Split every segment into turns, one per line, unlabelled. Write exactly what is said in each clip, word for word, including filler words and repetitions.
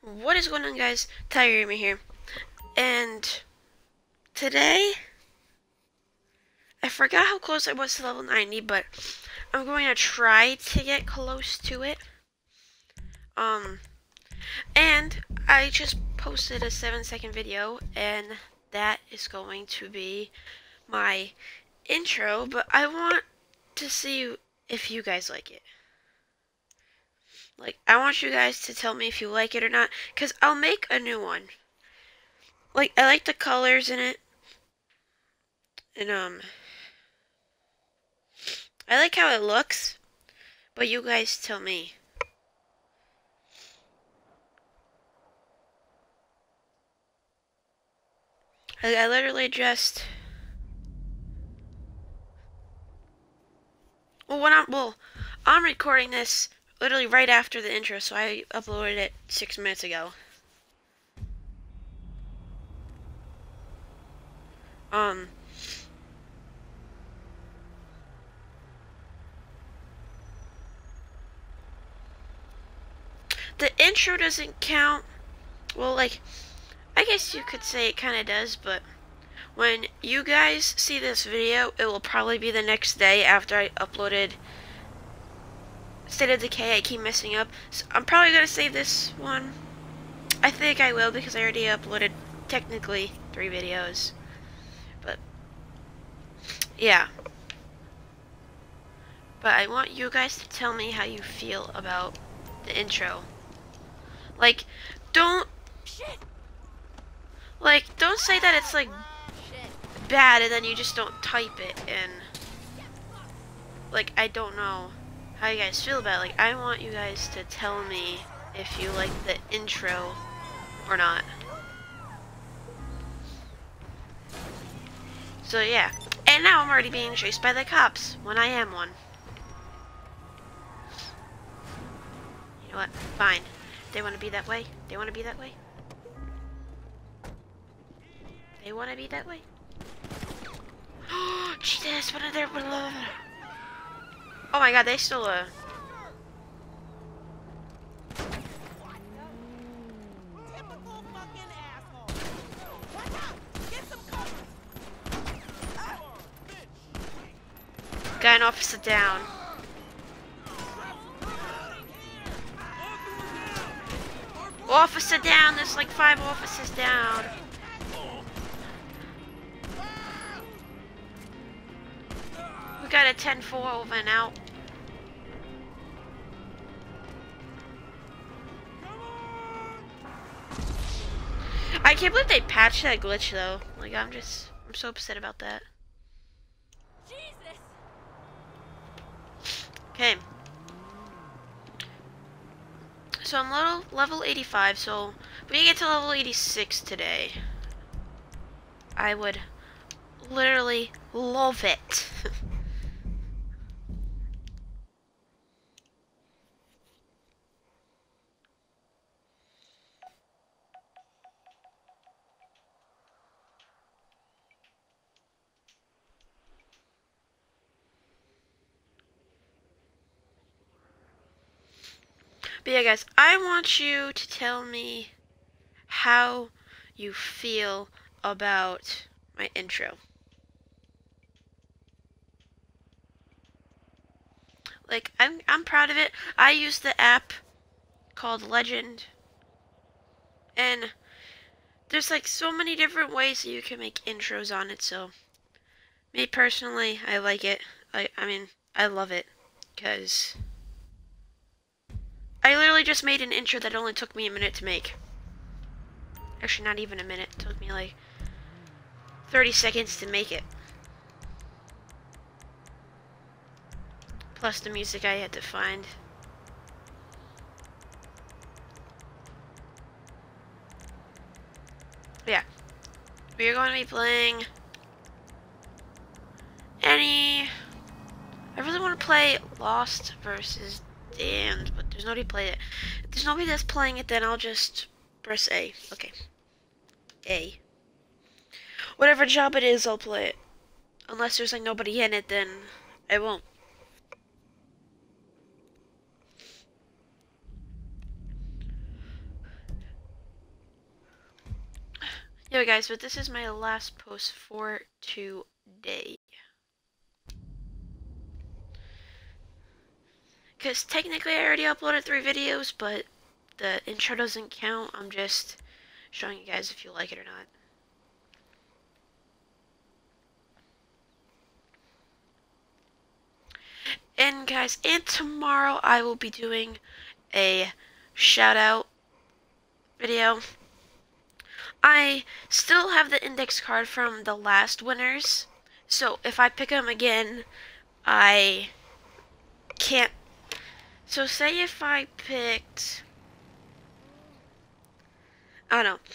What is going on, guys? Tiger Me here, and today I forgot how close I was to level ninety, but I'm going to try to get close to it. Um, and I just posted a seven second video, and that is going to be my intro, but I want to see if you guys like it. Like, I want you guys to tell me if you like it or not, because I'll make a new one. Like, I like the colors in it, and, um, I like how it looks, but you guys tell me. I, I literally just... Well, when I'm... Well, I'm recording this literally right after the intro, so I uploaded it six minutes ago. Um... The intro doesn't count. Well, like, I guess you could say it kind of does, but when you guys see this video, it will probably be the next day after I uploaded State of Decay. I keep messing up. So I'm probably going to save this one. I think I will because I already uploaded technically three videos. But, yeah. But I want you guys to tell me how you feel about the intro. Like, don't... Like, don't say that it's, like, bad and then you just don't type it and... Like, I don't know how you guys feel about it. Like, I want you guys to tell me if you like the intro or not. So, yeah. And now I'm already being chased by the cops when I am one. You know what? Fine. They want to be that way. They want to be that way. They want to be that way. Oh, Jesus! What are they? Oh my God! They still uh. Got an officer down. Officer down! There's like five officers down. We got a ten four over and out. I can't believe they patched that glitch though. Like, I'm just, I'm so upset about that. Okay. So I'm level, level eighty-five, so if we get to level eighty-six today, I would literally love it. But yeah, guys, I want you to tell me how you feel about my intro. Like, I'm I'm proud of it. I use the app called Legend, and there's like so many different ways that you can make intros on it. So, me personally, I like it. I I mean, I love it because I literally just made an intro that only took me a minute to make. Actually, not even a minute. It took me like thirty seconds to make it. Plus the music I had to find. Yeah. We're going to be playing any... I really want to play Lost versus Damned, but there's nobody play it. If there's nobody that's playing it, then I'll just press A. Okay. A. Whatever job it is, I'll play it. Unless there's like nobody in it, then I won't. Anyway, guys, but this is my last post for today. Because technically I already uploaded three videos, but the intro doesn't count. I'm just showing you guys if you like it or not. And guys, and tomorrow I will be doing a shout out video. I still have the index card from the last winners, so if I pick them again, I can't. So say if I picked, I don't know.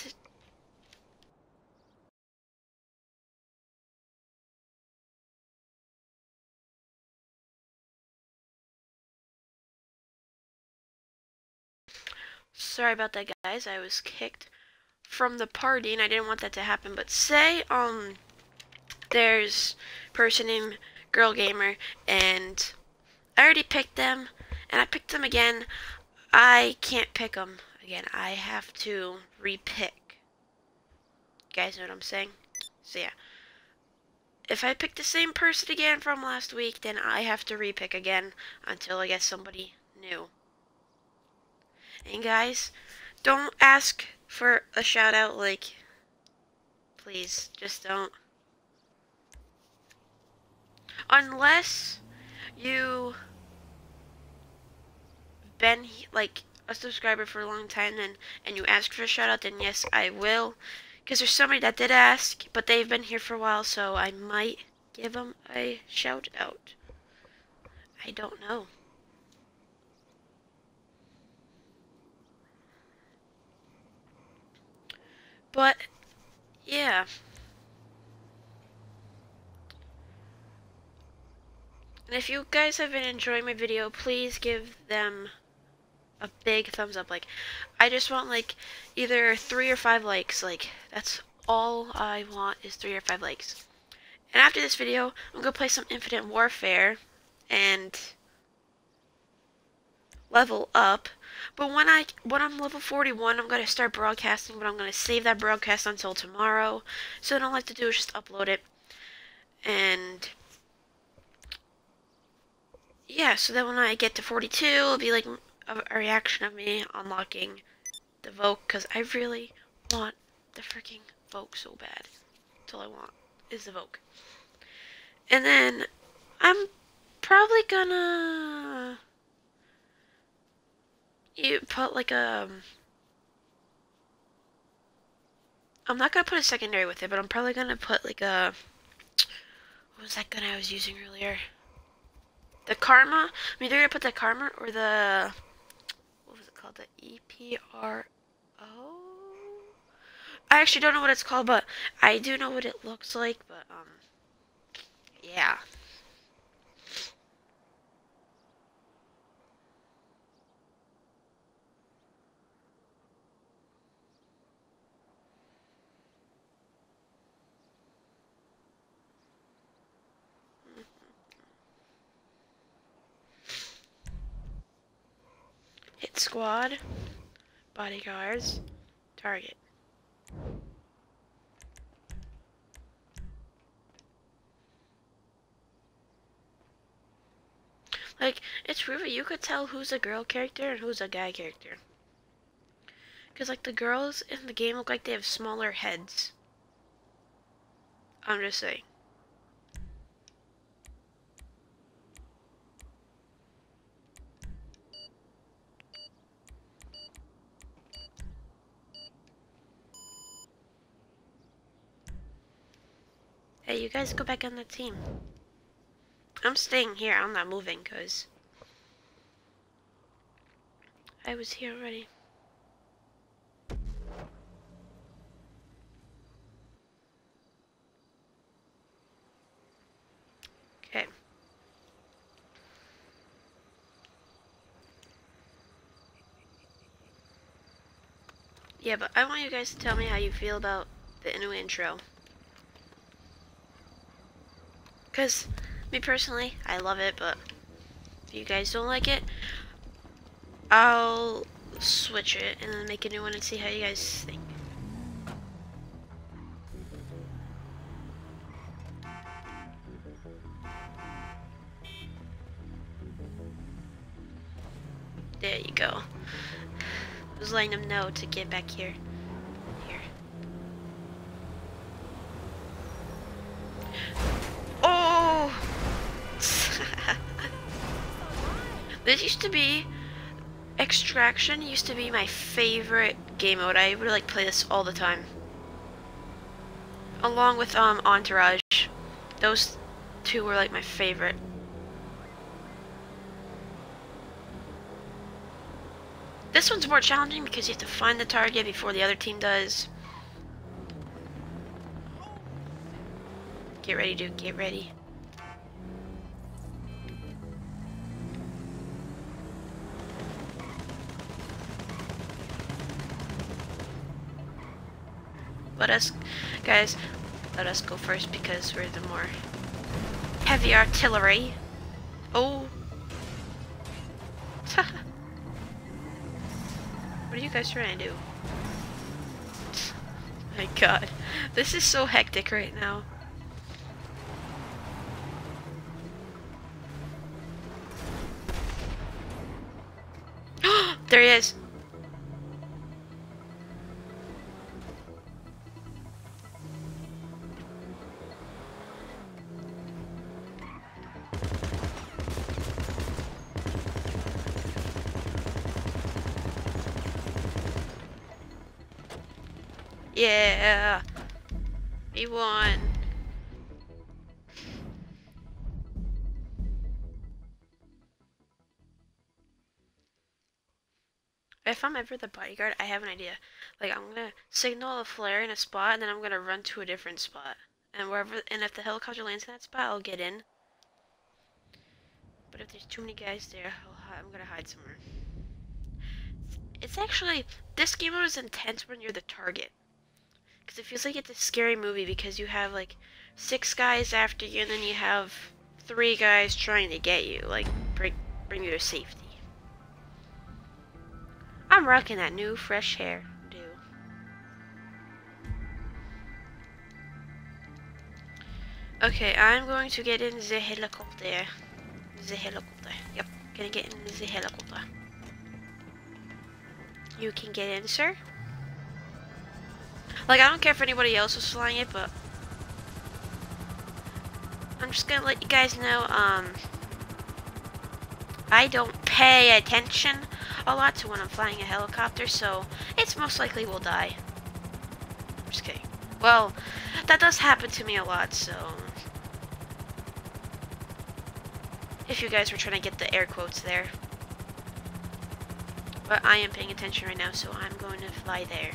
Sorry about that, guys. I was kicked from the party and I didn't want that to happen. But say um there's a person named Girl Gamer and I already picked them and I picked them again. I can't pick them again. I have to repick. You guys know what I'm saying? So yeah. If I pick the same person again from last week, then I have to repick again until I get somebody new. And guys, don't ask for a shout out, like, please, just don't. Unless you been like a subscriber for a long time and and you ask for a shout out, then yes, I will. Because there's somebody that did ask, but they've been here for a while, so I might give them a shout out. I don't know. But yeah. And if you guys have been enjoying my video, please give them a big thumbs up. Like, I just want like either three or five likes. Like, that's all I want is three or five likes. And after this video, I'm gonna play some Infinite Warfare and level up. But when I when I'm level forty-one, I'm gonna start broadcasting. But I'm gonna save that broadcast until tomorrow. So what I don't like to do is just upload it. And yeah, so then when I get to forty-two, it'll be like a, a reaction of me unlocking the Vogue, because I really want the freaking Vogue so bad. That's all I want is the Vogue. And then I'm probably gonna you put like a I'm not gonna put a secondary with it, but I'm probably gonna put like a what was that gun I was using earlier? The Karma. I'm either gonna put the Karma or the what was it called? The E P R O. I actually don't know what it's called, but I do know what it looks like. But um, yeah. Hit squad, bodyguards, target. Like, it's really, you could tell who's a girl character and who's a guy character. Because, like, the girls in the game look like they have smaller heads. I'm just saying. Hey, you guys go back on the team. I'm staying here. I'm not moving because I was here already. Okay. Yeah, but I want you guys to tell me how you feel about the new intro. Because, me personally, I love it, but if you guys don't like it, I'll switch it and then make a new one and see how you guys think. There you go. I was letting them know to get back here. Here. Oh! This used to be... Extraction used to be my favorite game mode. I would like play this all the time. Along with um Entourage. Those two were like my favorite. This one's more challenging because you have to find the target before the other team does. Get ready, dude. Get ready. Let us, guys, let us go first because we're the more heavy artillery. Oh. What are you guys trying to do? My god. This is so hectic right now. There he is. Yeah, we won. If I'm ever the bodyguard, I have an idea. Like, I'm gonna signal a flare in a spot, and then I'm gonna run to a different spot. And wherever, and if the helicopter lands in that spot, I'll get in. But if there's too many guys there, I'll, I'm gonna hide somewhere. It's actually, this game mode is intense when you're the target. Because it feels like it's a scary movie because you have like six guys after you and then you have three guys trying to get you, like bring, bring you to safety. I'm rocking that new fresh hair, dude. Okay, I'm going to get in the helicopter. The helicopter. Yep, gonna get in the helicopter. You can get in, sir. Like, I don't care if anybody else was flying it, but I'm just gonna let you guys know, um, I don't pay attention a lot to when I'm flying a helicopter, so it's most likely we'll die. I'm just kidding. Well, that does happen to me a lot, so if you guys were trying to get the air quotes there. But I am paying attention right now, so I'm going to fly there.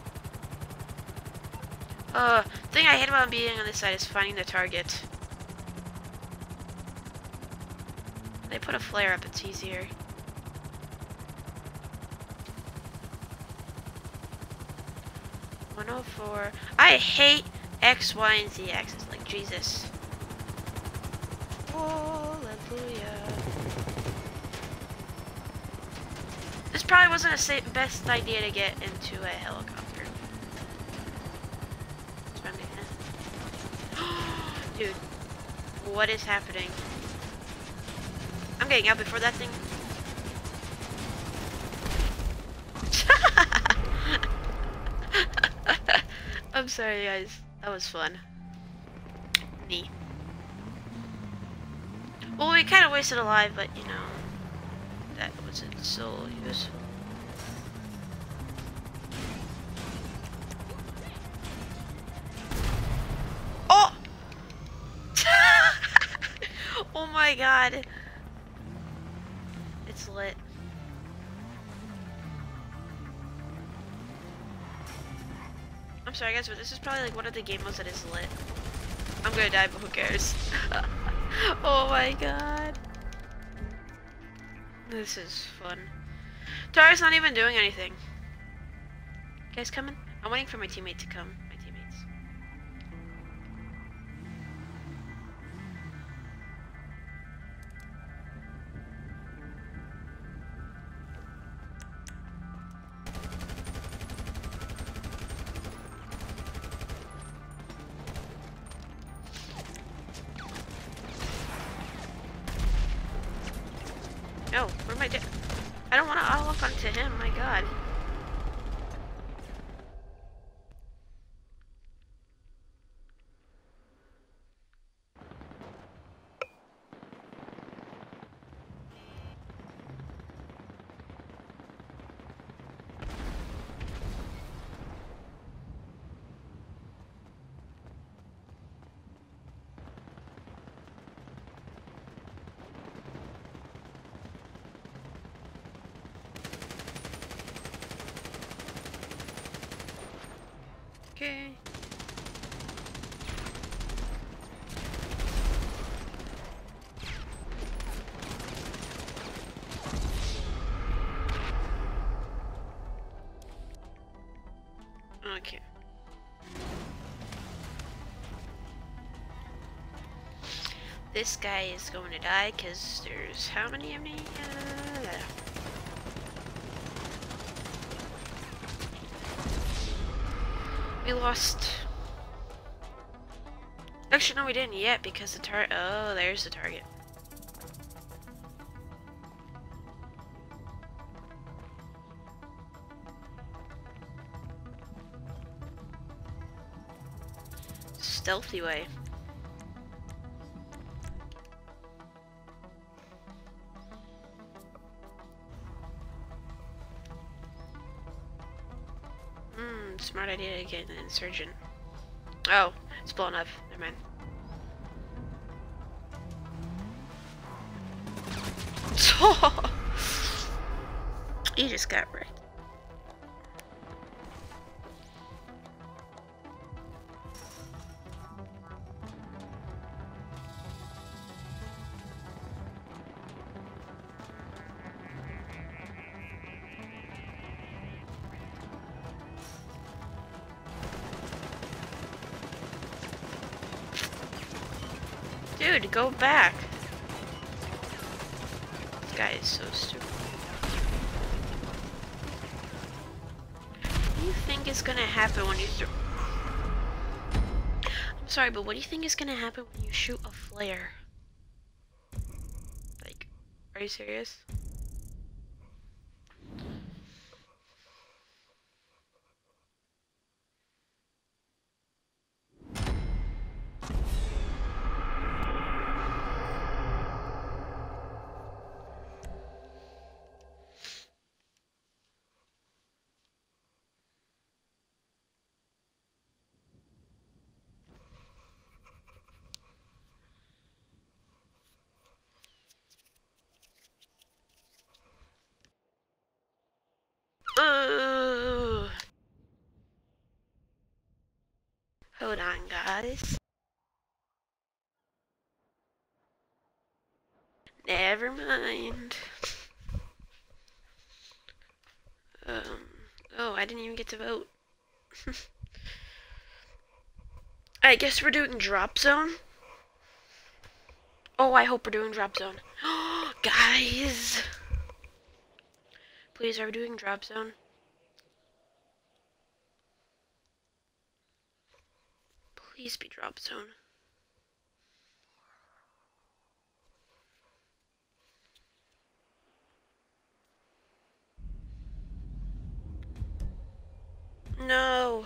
Uh, the thing I hate about being on this side is finding the target. They put a flare up, it's easier. one oh four. I hate X, Y, and Z axis. Like, Jesus. Hallelujah. This probably wasn't a safe, best idea to get into a helicopter. Dude, what is happening? I'm getting out before that thing. I'm sorry, guys. That was fun. Me. Well, we kind of wasted a life, but you know, that wasn't so useful. Oh! Oh my god. It's lit. I'm sorry guys, but this is probably like one of the game modes that is lit. I'm gonna die, but who cares? Oh my god. This is fun. Tara's not even doing anything. You guys coming? I'm waiting for my teammate to come. My teammates. No, what am I doing? I don't want to all look onto him, my god. Okay. Okay. This guy is going to die because there's how many of me? Uh, we lost. Actually, no, we didn't yet because the tar. Oh, there's the target. Stealthy way. Hmm, smart idea to get an insurgent. Oh, it's blown up. Never mind. He just got wrecked. Dude, go back. This guy is so stupid. What do you think is gonna happen when you throw... I'm sorry, but what do you think is gonna happen when you shoot a flare? Like, are you serious? Uh, hold on, guys. Never mind. Um. Oh, I didn't even get to vote. I guess we're doing drop zone. Oh, I hope we're doing drop zone. Guys. Please, are we doing drop zone? Please be drop zone. No.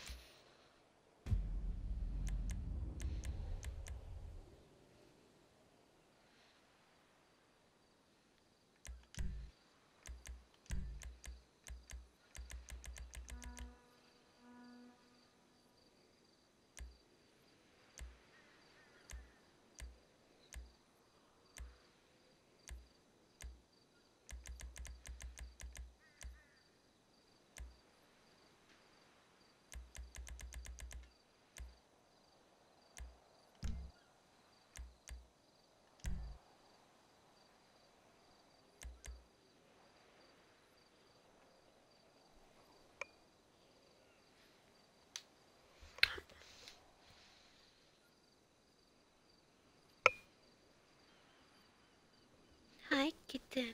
Hi, kitten.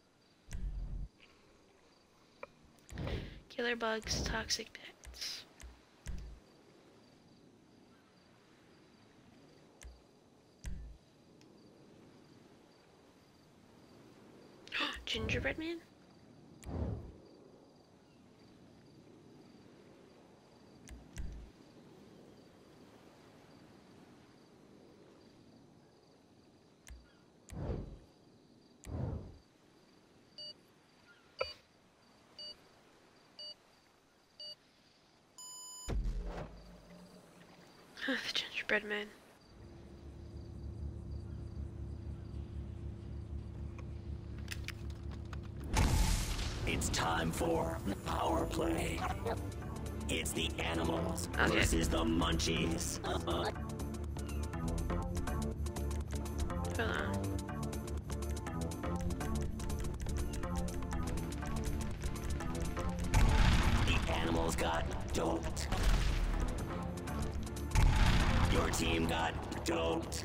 Killer bugs, toxic pets. Gingerbread man? Breadman.
It's time for power play. It's the animals
Okay.
versus the munchies.
Hold on.
The animals got doped. Your team got doped.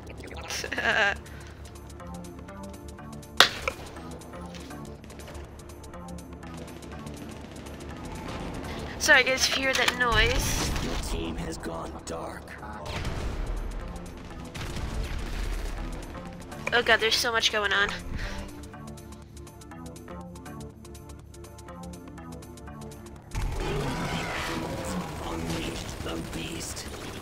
Sorry guys, if you hear that noise.
Your team has gone dark.
Oh god, there's so much going on.
Unleashed the beast.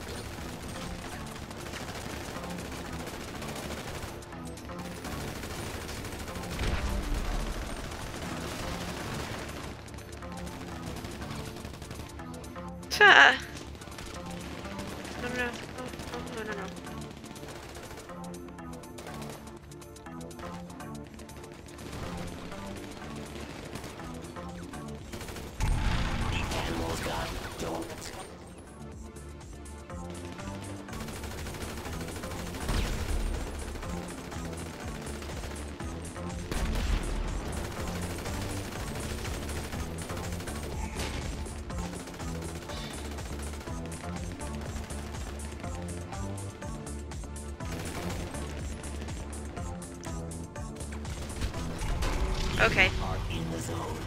Ah. No, no, no, oh, no, no, no.
The animals got doped.
Okay.
Are in the zone.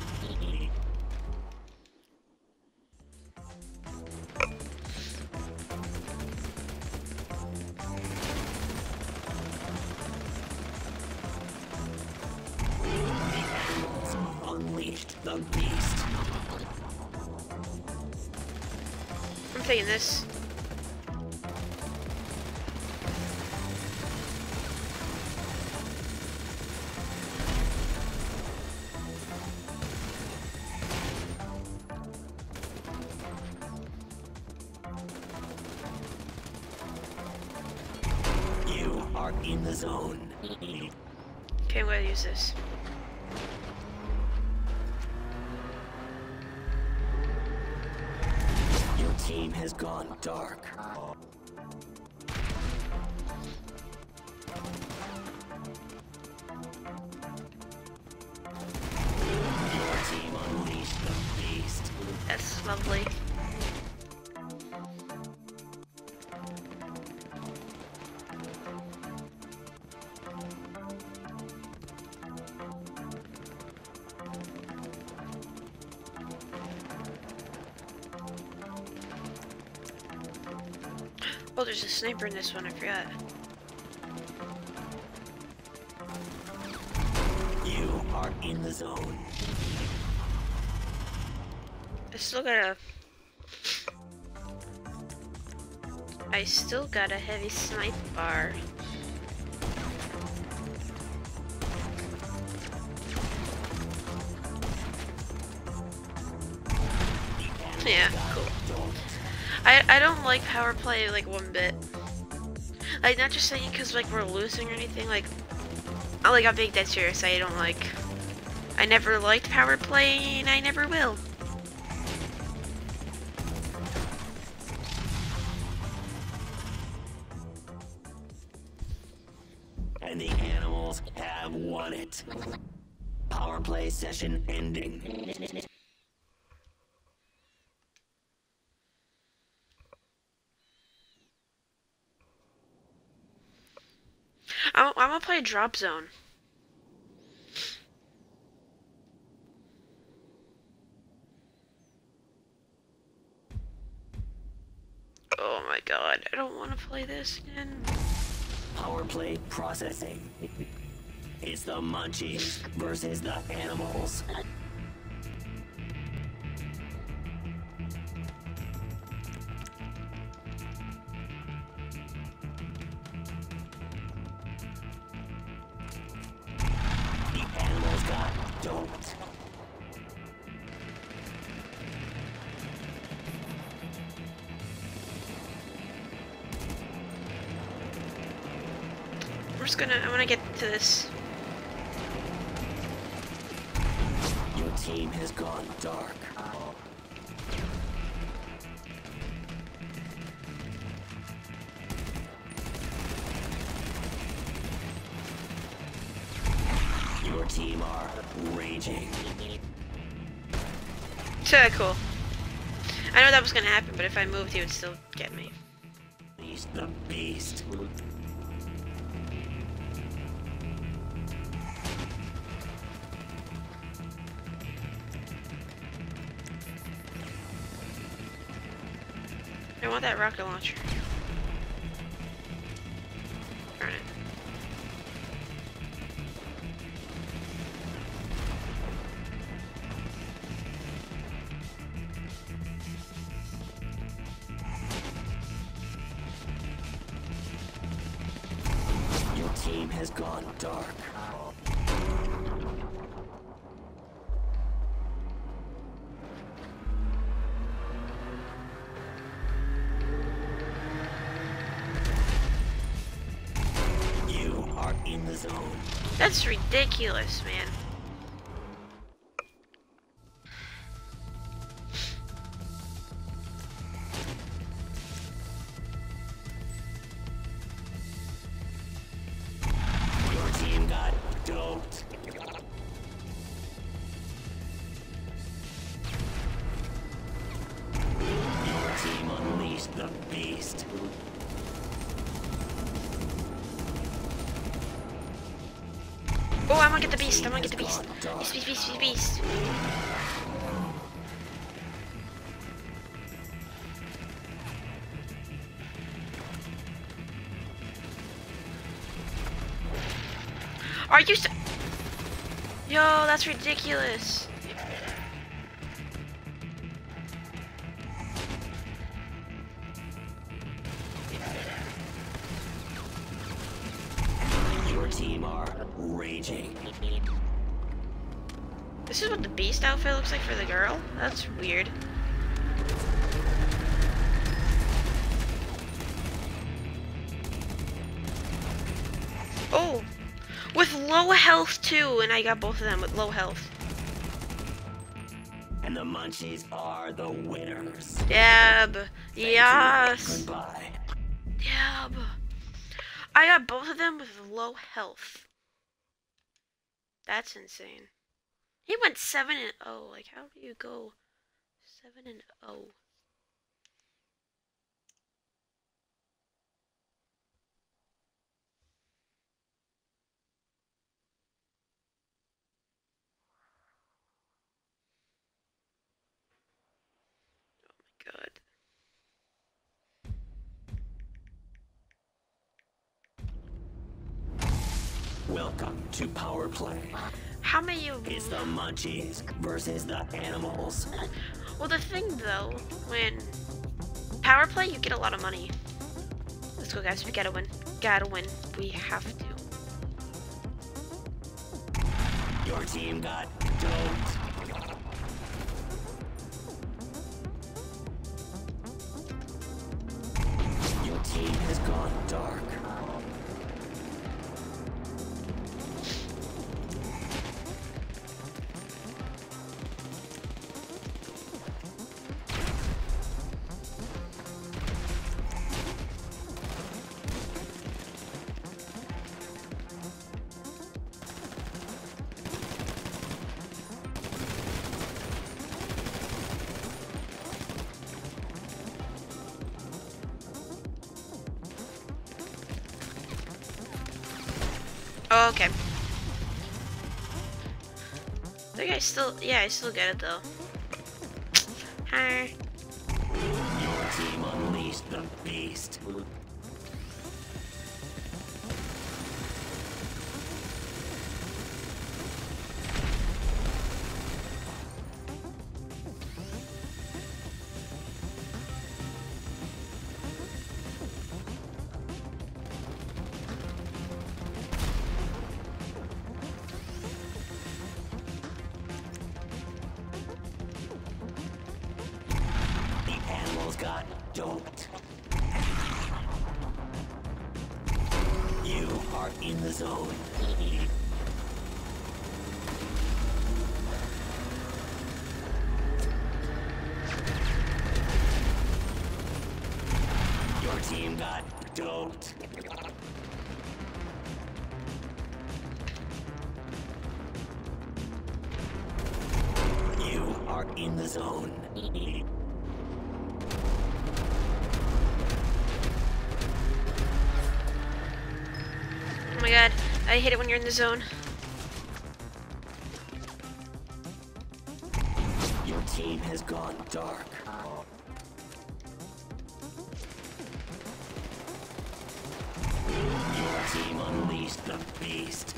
Unleashed the beast.
I'm taking this.
You are in the zone.
Okay, I'm gonna use this.
Your team has gone dark. Your team unleashed the beast.
That's lovely. Oh, there's a sniper in this one, I forgot.
You are in the zone.
I still got a... I still got a heavy snipe bar. Yeah, cool. I, I don't like power play like one bit. Like, not just saying because like we're losing or anything, like, I like I'm being dead serious. I don't like, I never liked power play and I never will.
And the animals have won it. Power play session ending.
I'm, I'm gonna play drop zone. Oh my god, I don't want to play this again.
Power play processing. It's the munchies versus the animals. The animals got doped.
just gonna, I wanna get to this.
Your team has gone dark. Your team are raging.
So cool. I know that was gonna happen, but if I moved, he would still get me.
He's the beast.
I want that rocket launcher. Darn it.
Your team has gone dark. You are in the zone.
That's ridiculous, man.
Your team got doped. Your team unleashed the beast.
Oh, I wanna get the beast. I wanna get the beast. Beast, beast, beast, beast, beast. Are you so- Yo, that's ridiculous.
Your team are raging.
This is what the beast outfit looks like for the girl? That's weird. Oh, with low health too, and I got both of them with low health.
And the munchies are the winners.
Dab. Yes.
Goodbye.
Dab. I got both of them with low health. That's insane. He went seven and oh. Like, how do you go seven and oh? God.
Welcome to Power Play.
How many of
It's the munchies versus the animals.
Well, the thing though, when power play, you get a lot of money. Let's go, guys. We gotta win. Gotta win. We have to.
Your team got doped. Your team has gone dark.
Oh, okay. I think I still, yeah, I still get it though. Hi.
Your team unleashed the beast. are in the zone. Your team got doped. You are in the zone.
Oh my god, I hate it when you're in the zone.
Your team has gone dark. Your team unleashed the beast.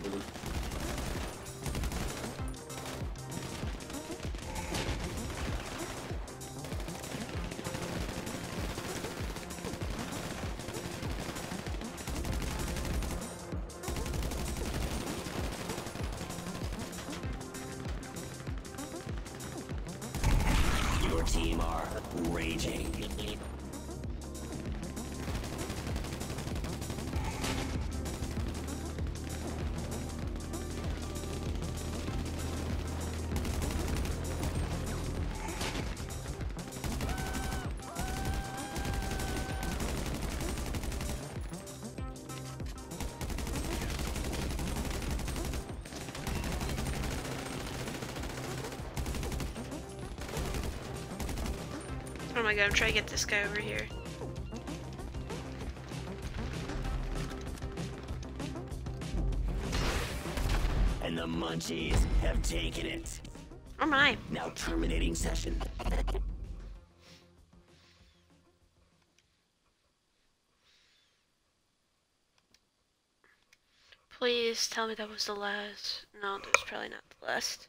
Your team are raging.
Oh my god, I'm trying to get this guy over here.
And the munchies have taken it.
Oh my.
Now terminating session.
Please tell me that was the last. No, that was probably not the last.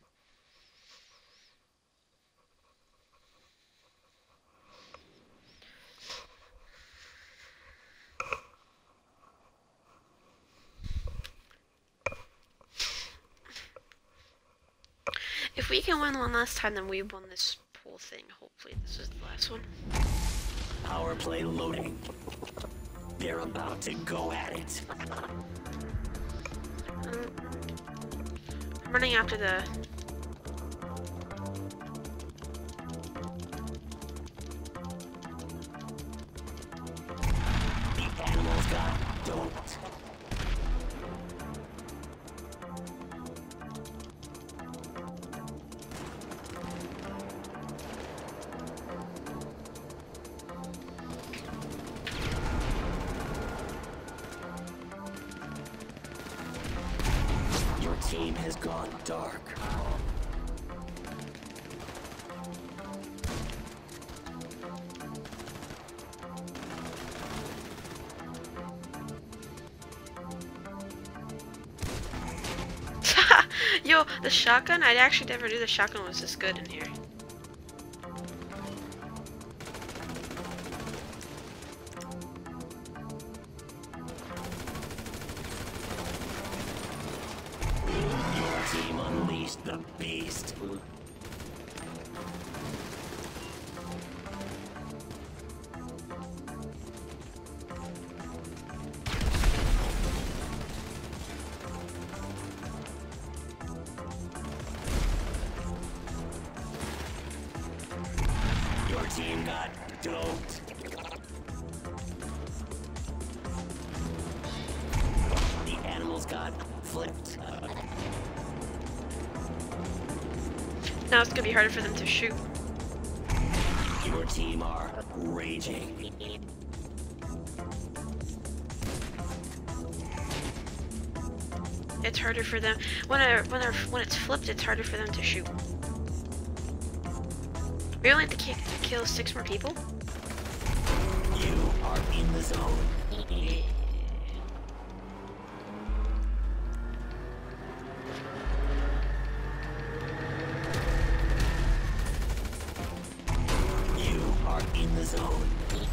If we can win one last time, then we won this whole thing. Hopefully this is the last one.
Power play loading. They're about to go at it.
Um, I'm running after the...
The animals got doped. Your team has gone dark.
Yo, the shotgun? I actually never knew the shotgun was this good in here.
Your team unleashed the beast. Your team got doped. The animals got flipped.
Now it's gonna be harder for them to shoot.
Your team are raging.
It's harder for them when I when they're when it's flipped. It's harder for them to shoot. We only have to ki kill six more people.
You are in the zone. You are in the zone.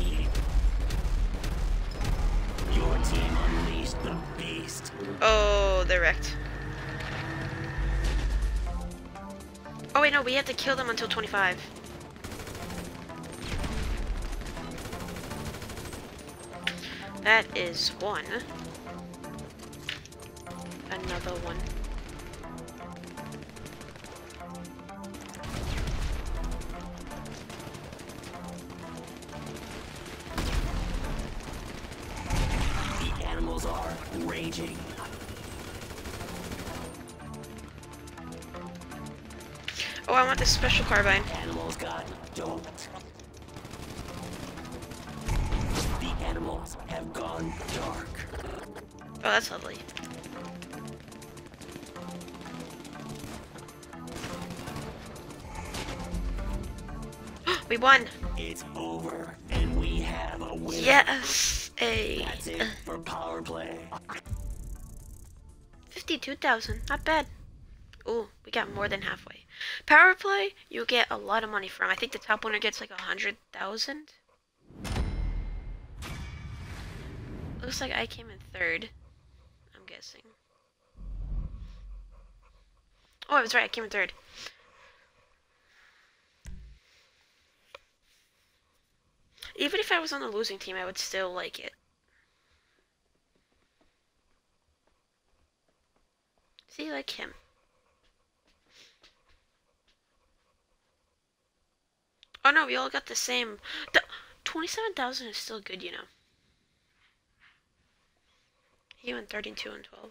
Your team unleashed the beast.
Oh, they're wrecked. Oh wait, no, we have to kill them until twenty-five. That is one. another one.
The animals are raging.
Oh, I want this special carbine.
Animals got doped. The animals have gone dark.
Oh, that's lovely. We won!
It's over, and we have a winner.
Yes! A
That's it for power play.
fifty-two thousand, not bad. Ooh, we got more than halfway. Power play, you get a lot of money from. I think the top winner gets like a hundred thousand. Looks like I came in third. I'm guessing. Oh, I was right. I came in third. Even if I was on the losing team, I would still like it. See, like him. Oh no, we all got the same. The twenty-seven thousand is still good, you know. He went thirty-two and twelve.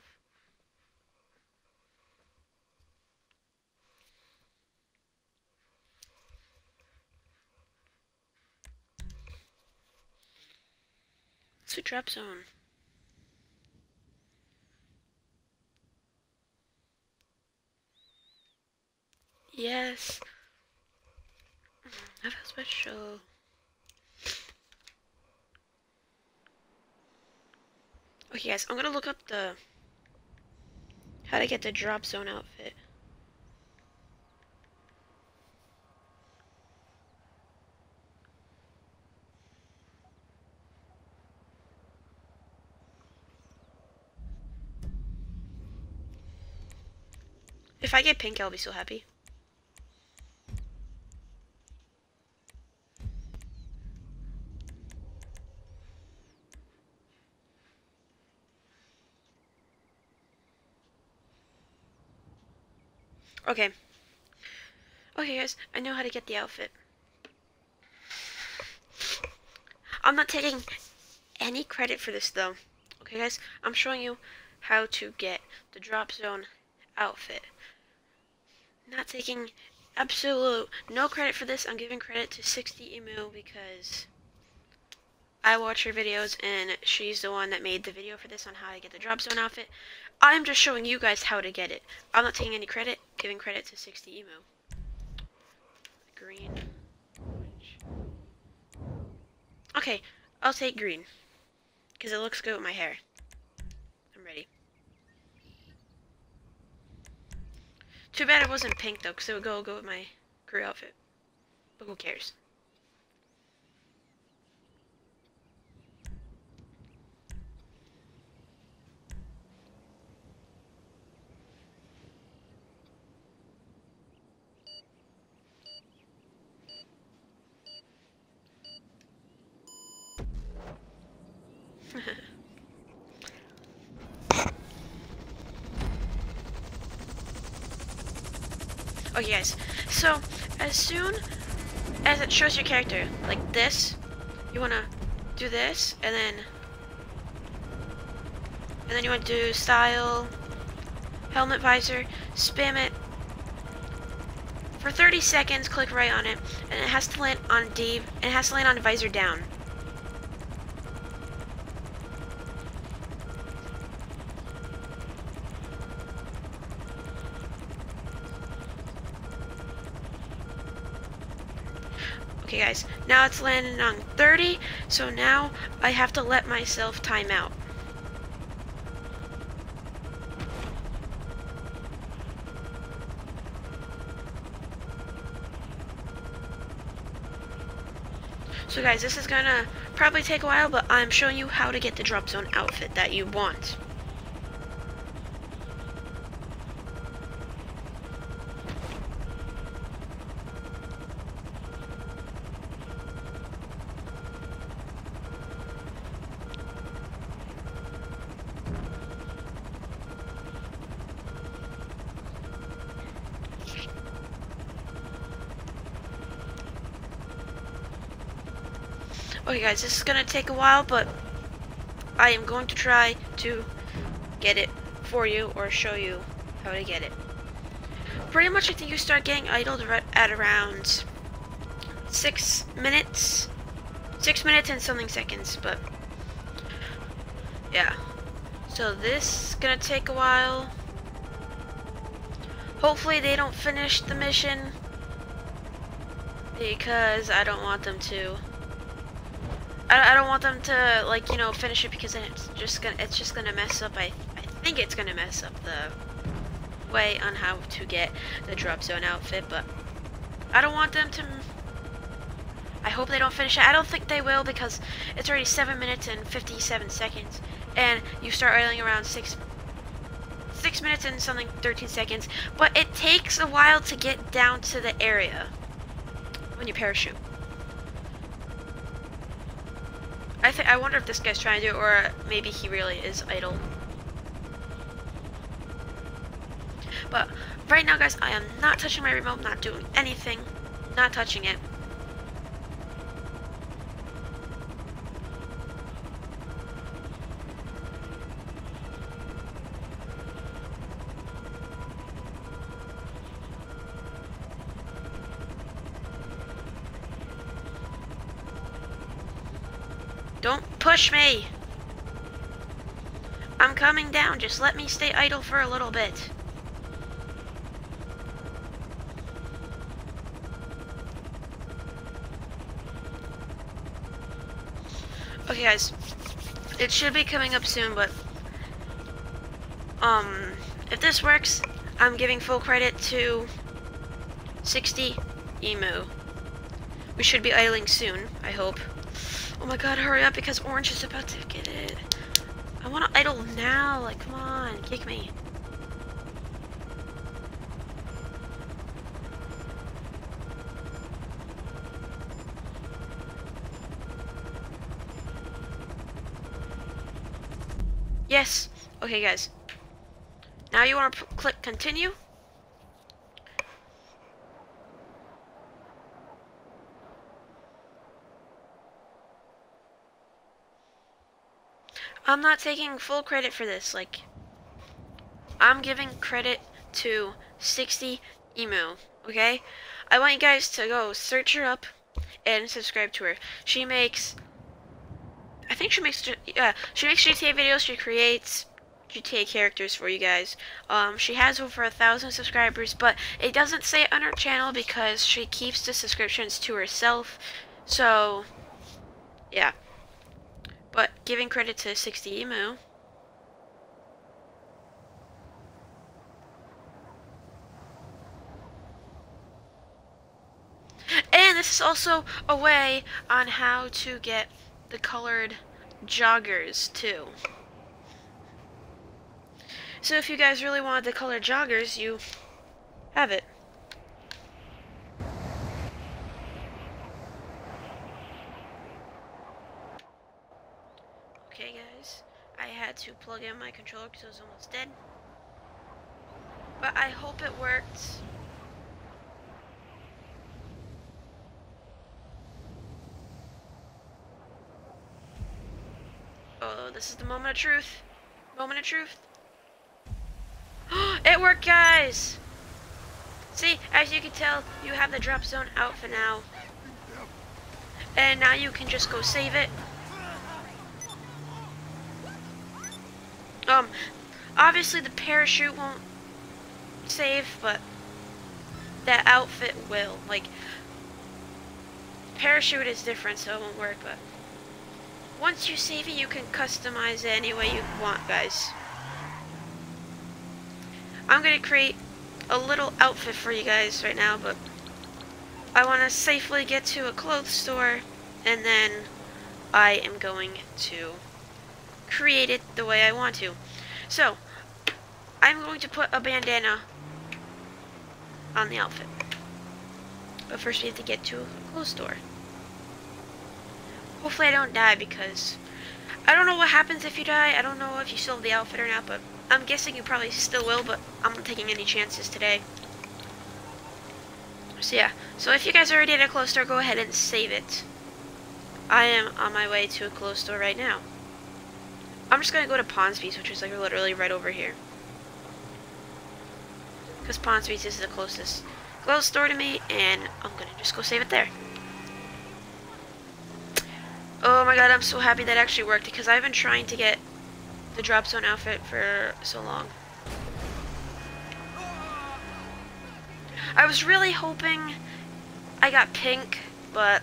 Let's do drop zone. Yes. I feel special. Okay, guys, I'm gonna look up the how to get the drop zone outfit. If I get pink, I'll be so happy. Okay. Okay, guys, I know how to get the outfit. I'm not taking any credit for this, though. Okay, guys, I'm showing you how to get the drop zone outfit. Not taking absolute no credit for this. I'm giving credit to sixty Emu because I watch her videos and she's the one that made the video for this on how to get the drop zone outfit. I'm just showing you guys how to get it. I'm not taking any credit, giving credit to sixty Emu. Green. Orange. Okay, I'll take green because it looks good with my hair. I'm ready. Too bad it wasn't pink though, because it would go go with my crew outfit. But who cares? Okay, guys. So as soon as it shows your character like this, you wanna do this, and then and then you want to do style, helmet visor, spam it for thirty seconds. Click right on it, and it has to land on D. And it has to land on visor down. Okay guys, now it's landing on thirty, so now I have to let myself time out. So guys, this is gonna probably take a while, but I'm showing you how to get the drop zone outfit that you want. Okay guys, this is gonna take a while, but I am going to try to get it for you or show you how to get it. Pretty much I think you start getting idled at around six minutes. Six minutes and something seconds, but yeah. So this is gonna take a while. Hopefully they don't finish the mission, because I don't want them to. I, I don't want them to, like, you know, finish it, because then it's just gonna it's just gonna mess up. I I think it's gonna mess up the way on how to get the drop zone outfit, but I don't want them to. I hope they don't finish it. I don't think they will, because it's already seven minutes and fifty-seven seconds, and you start idling around six six minutes and something thirteen seconds. But it takes a while to get down to the area when you parachute. I think I wonder if this guy's trying to do it, or maybe he really is idle. But right now, guys, I am not touching my remote, not doing anything, not touching it. Don't push me! I'm coming down, just let me stay idle for a little bit. Okay guys, it should be coming up soon, but um, if this works, I'm giving full credit to sixty emu. We should be idling soon, I hope. Oh my god, hurry up, because Orange is about to get it. I want to idle now, like, come on, kick me. Yes. Okay, guys. Now you want to click continue. I'm not taking full credit for this. Like, I'm giving credit to sixty emu. Okay? I want you guys to go search her up and subscribe to her. She makes I think she makes, yeah, she makes G T A videos. She creates G T A characters for you guys. Um, she has over a thousand subscribers, but it doesn't say it on her channel because she keeps the subscriptions to herself. So, yeah. But giving credit to sixty emu. And this is also a way on how to get the colored joggers too. So if you guys really wanted the colored joggers, you have it. Okay guys, I had to plug in my controller because it was almost dead. But I hope it worked. Oh, this is the moment of truth. Moment of truth. It worked, guys! See, as you can tell, you have the drop zone outfit now. And now you can just go save it. Um, obviously the parachute won't save, but that outfit will. Like, parachute is different, so it won't work, but once you save it, you can customize it any way you want, guys. I'm gonna create a little outfit for you guys right now, but I want to safely get to a clothes store, and then I am going to create it the way I want to. So, I'm going to put a bandana on the outfit. But first we have to get to a clothes store. Hopefully I don't die, because I don't know what happens if you die. I don't know if you still have the outfit or not, but I'm guessing you probably still will, but I'm not taking any chances today. So yeah, so if you guys are already at a clothes store, go ahead and save it. I am on my way to a clothes store right now. I'm just gonna go to Ponsby's, which is like literally right over here. Because Ponsby's is the closest clothes store to me, and I'm gonna just go save it there. Oh my god, I'm so happy that actually worked, because I've been trying to get the drop zone outfit for so long. I was really hoping I got pink, but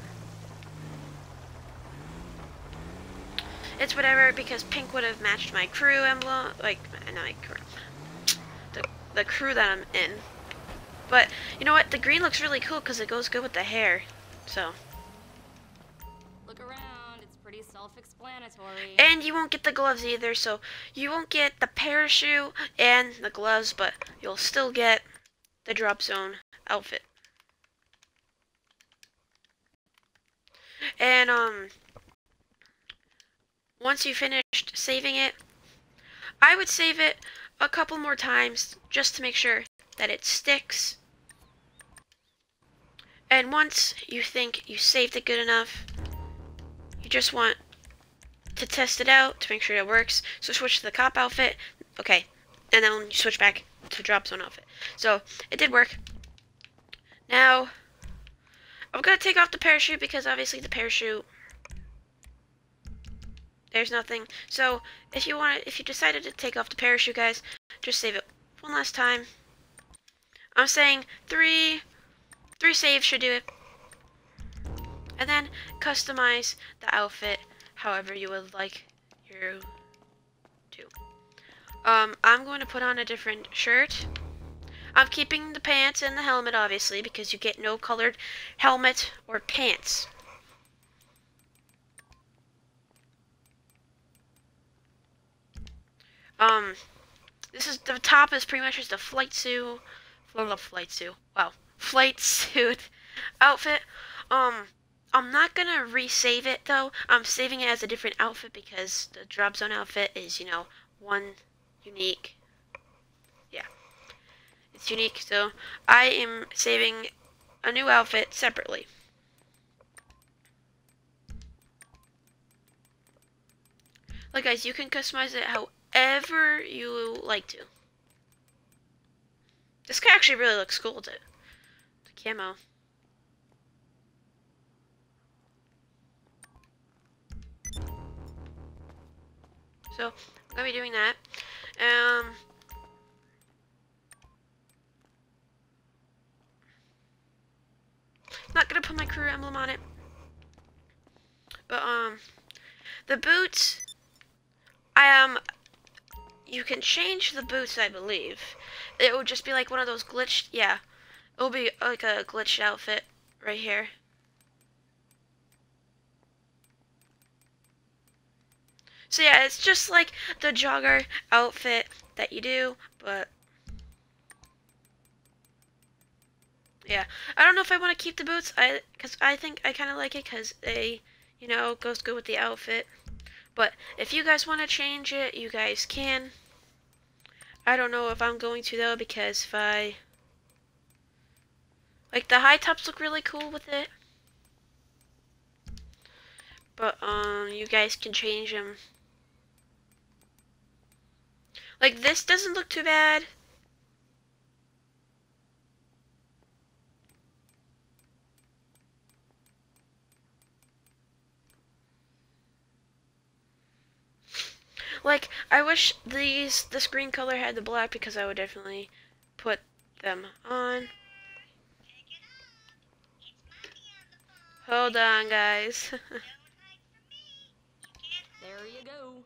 it's whatever, because pink would have matched my crew emblem, like, not my crew, the, the crew that I'm in. But, you know what, the green looks really cool because it goes good with the hair, so.
Look around, it's pretty self-explanatory.
And you won't get the gloves either, so you won't get the parachute and the gloves, but you'll still get the drop zone outfit. And, um, once you finished saving it, I would save it a couple more times just to make sure that it sticks. And once you think you saved it good enough, you just want to test it out to make sure it works. So switch to the cop outfit. Okay. And then you switch back to drop zone outfit. So it did work. Now I'm gonna take off the parachute because obviously the parachute, there's nothing. So if you want, if you decided to take off the parachute, guys, just save it one last time. I'm saying three, three saves should do it. And then customize the outfit however you would like your to. Um, I'm going to put on a different shirt. I'm keeping the pants and the helmet, obviously, because you get no colored helmet or pants. Um, this is, the top is pretty much just a flight suit, well, flight suit, wow, flight suit outfit. Um, I'm not gonna resave it though. I'm saving it as a different outfit because the drop zone outfit is, you know, one unique. Yeah, it's unique. So I am saving a new outfit separately. Like guys, you can customize it however you like to. This guy actually really looks cool with it. The camo. So I'm gonna be doing that. Um, not gonna put my crew emblem on it, but um, the boots. I um, you can change the boots, I believe. It would just be like one of those glitched. Yeah, it'll be like a glitched outfit right here. So yeah, it's just like the jogger outfit that you do, but yeah, I don't know if I want to keep the boots. I, cause I think I kind of like it, cause they, you know, goes good with the outfit. But if you guys want to change it, you guys can. I don't know if I'm going to though, because if I, like the high tops look really cool with it. But um, you guys can change them. Like this doesn't look too bad. Like, I wish these, this green color had the black because I would definitely put them on. Hold on, guys.
There you go.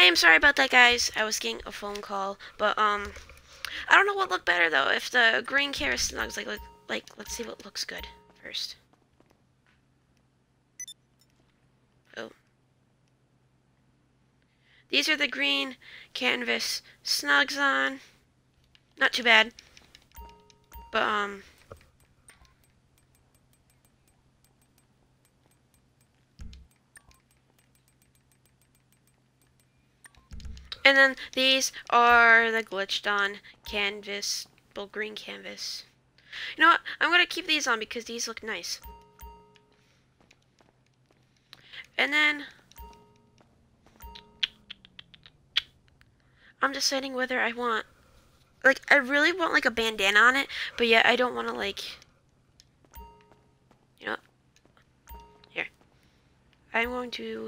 am sorry about that, guys. I was getting a phone call, but um, I don't know what looked better though. If the green carrot snugs, like, like, like, let's see what looks good first. Oh, these are the green canvas snugs on. Not too bad, but um. And then these are the glitched on canvas, well, green canvas. You know what? I'm going to keep these on because these look nice. And then I'm deciding whether I want, like, I really want like a bandana on it, but yet I don't want to like, you know, here. I'm going to,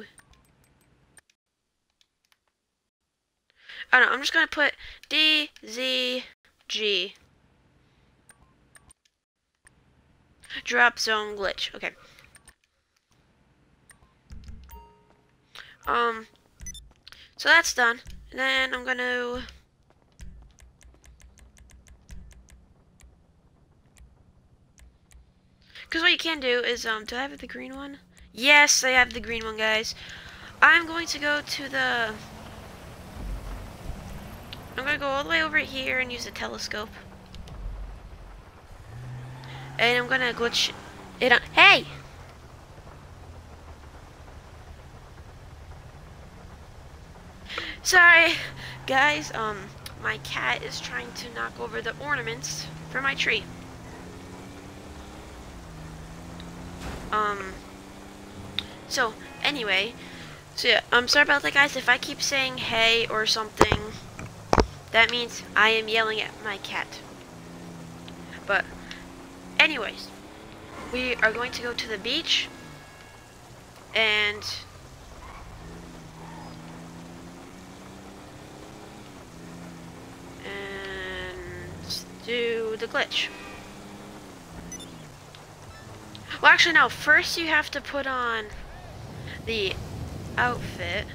I don't know, I'm just going to put D, Z, G. Drop zone glitch. Okay. Um, so that's done. And then I'm going to, because what you can do is, um, do I have the green one? Yes, I have the green one, guys. I'm going to go to the, I'm going to go all the way over here and use a telescope. And I'm going to glitch it on. Hey! Sorry, guys. Um, my cat is trying to knock over the ornaments for my tree. Um, so, anyway. So, yeah, I'm sorry about that, guys. If I keep saying hey or something, that means I am yelling at my cat. But, anyways, we are going to go to the beach, and and do the glitch. Well, actually, no. First, you have to put on the outfit,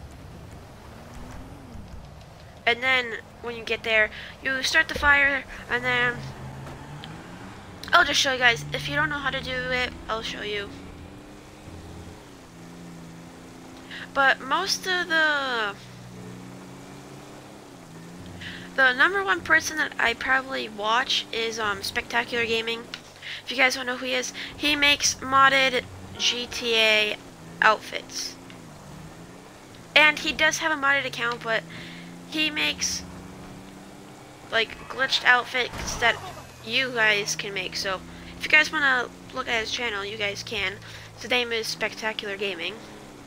and then when you get there, you start the fire, and then I'll just show you guys. If you don't know how to do it, I'll show you. But most of the the number one person that I probably watch is um Spectacular Gaming. If you guys don't know who he is, he makes modded G T A outfits. And he does have a modded account, but he makes like glitched outfits that you guys can make. So if you guys want to look at his channel, you guys can. His name is Spectacular Gaming.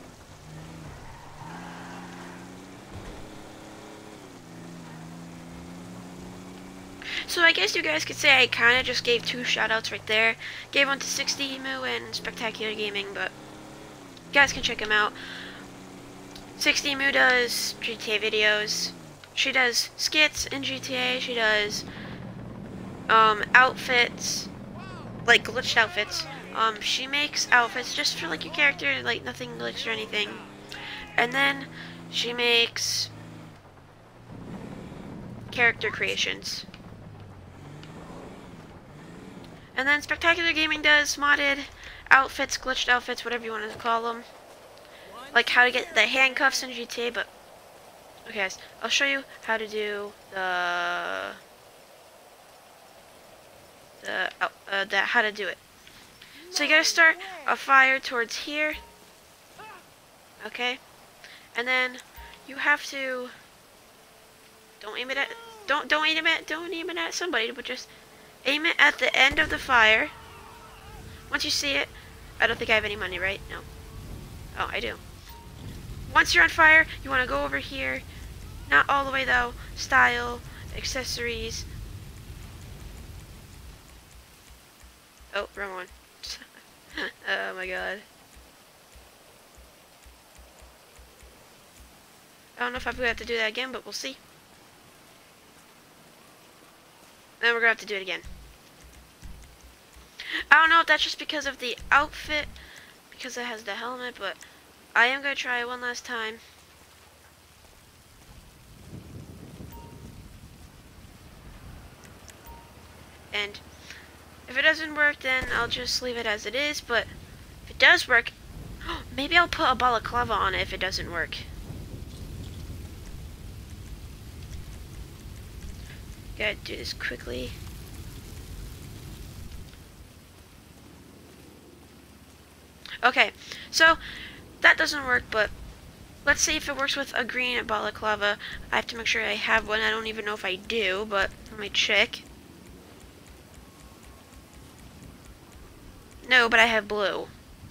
So I guess you guys could say I kind of just gave two shoutouts right there. Gave one to sixty Emu and Spectacular Gaming, but you guys can check him out. sixty Emu does G T A videos. She does skits in G T A. She does um, outfits, like glitched outfits. Um, she makes outfits just for like your character, like nothing glitched or anything. And then she makes character creations. And then Spectacular Gaming does modded outfits, glitched outfits, whatever you want to call them. Like how to get the handcuffs in G T A, but okay guys, I'll show you how to do the the uh, uh, the how to do it. So you gotta start a fire towards here, okay, and then you have to don't aim it at don't don't aim it at don't aim it at somebody, but just aim it at the end of the fire. Once you see it, I don't think I have any money, right? No. Oh, I do. Once you're on fire, you want to go over here. Not all the way though. Style, accessories. Oh, wrong one. Oh my god. I don't know if I'm gonna have to do that again, but we'll see. Then we're gonna have to do it again. I don't know if that's just because of the outfit, because it has the helmet, but I am gonna try it one last time. And if it doesn't work, then I'll just leave it as it is. But if it does work, maybe I'll put a balaclava on it if it doesn't work. Gotta do this quickly. Okay, so that doesn't work, but let's see if it works with a green balaclava. I have to make sure I have one. I don't even know if I do, but let me check. No, but I have blue.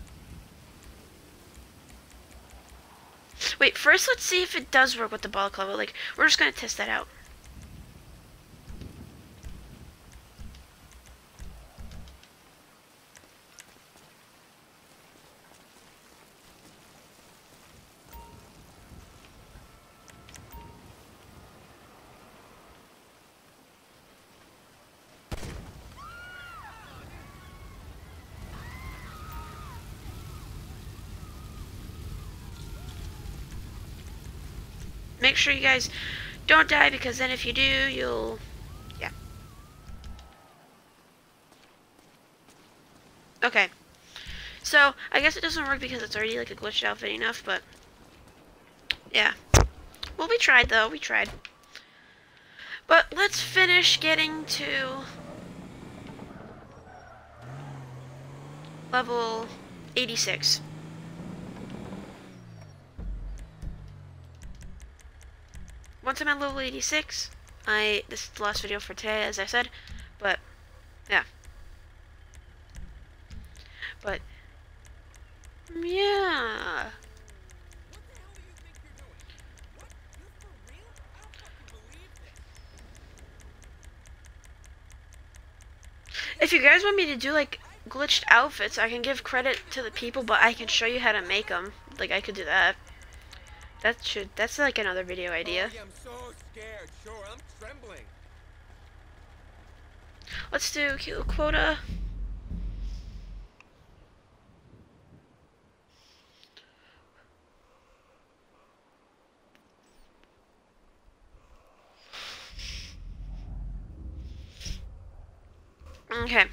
Wait, first let's see if it does work with the balaclava. Like, we're just gonna test that out. Make sure you guys don't die, because then if you do, you'll... yeah. Okay. So, I guess it doesn't work because it's already like a glitched outfit enough, but... yeah. Well, we tried though, we tried. But let's finish getting to... level eighty-six. Once I'm at level eighty-six, I this is the last video for today, as I said, but yeah. But yeah. If you guys want me to do like glitched outfits, I can give credit to the people, but I can show you how to make them. Like, I could do that. That should, that's like another video idea.
Oh, I'm so scared. Sure, I'm trembling.
Let's do kill quota. Okay.